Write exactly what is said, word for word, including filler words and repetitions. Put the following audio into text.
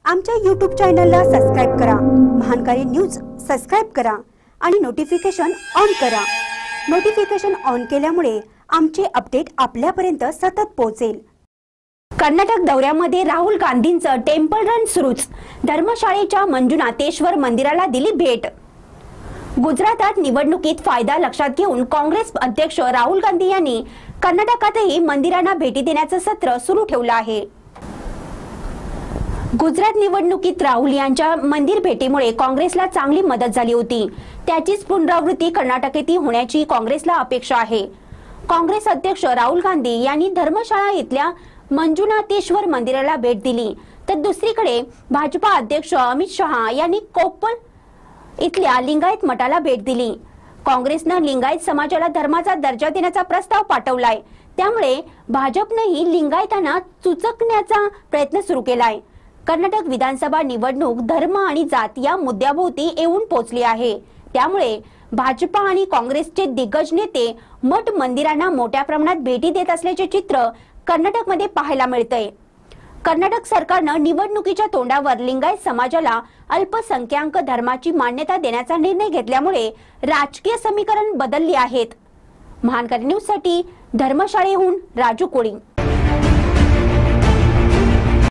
आमच्या यूट्यूब चॅनलला सबस्क्राइब करा, महानकारी न्यूज सबस्क्राइब करा आणि नोटिफिकेशन ऑन करा। नोटिफिकेशन ऑन केल्यामुळे आमचे अपडेट आपल्यापर्यंत सतत पोहोचेल। कर्नाटक दौऱ्यामध्ये राहुल गांधींचं टेम्पल रन सुरूच, धर्मशाळेच्या मंजुनाथेश्वर मंदिराला दिली भेट। गुजरातात निवडणुकीत फायदा लक्षात घेऊन काँग्रेस अध्यक्ष राहुल गांधी यांनी कर्नाटकातही मंदिरांना भेटी देण्याचं सत्र सुरू ठेवलं आहे। गुजरात निवडणुकीत राहुल यांच्या मंदिर भेटीमुळे काँग्रेसला चांगली मदत झाली होती, त्याचीच पुनरावृत्ती कर्नाटकातही होण्याची काँग्रेसला अपेक्षा आहे। काँग्रेस अध्यक्ष राहुल गांधी यांनी धर्मशाळा इथल्या मंजुनाथेश्वर मंदिराला भेट दिली, तर दुसरीकडे भाजपा अध्यक्ष अमित शहा यांनी कोप्पल इथल्या लिंगायत मठाला भेट दिली। काँग्रेसने लिंगायत समाजाला धर्माचा दर्जा देण्याचा प्रस्ताव पाठवलाय, त्यामुळे भाजपनेही लिंगायतांना चुचकण्याचा प्रयत्न सुरू केलाय। कर्नाटक विधानसभा निवडणूक धर्म आणि जात या मुद्द्याभोवती येऊन पोहोचली आहे, त्यामुळे भाजपा आणि काँग्रेसचे दिग्गज नेते मठ मंदिरांना मोठ्या प्रमाणात भेटी देत असल्याचे चित्र कर्नाटकमध्ये पाहायला मिळतंय। कर्नाटक सरकारने निवडणुकीच्या तोंडावर लिंगायत समाजाला अल्पसंख्याक धर्माची मान्यता देण्याचा निर्णय घेतल्यामुळे राजकीय समीकरण बदलली आहेत। महानकारी न्यूज साठी धर्मशाळेहून राजू कोळी।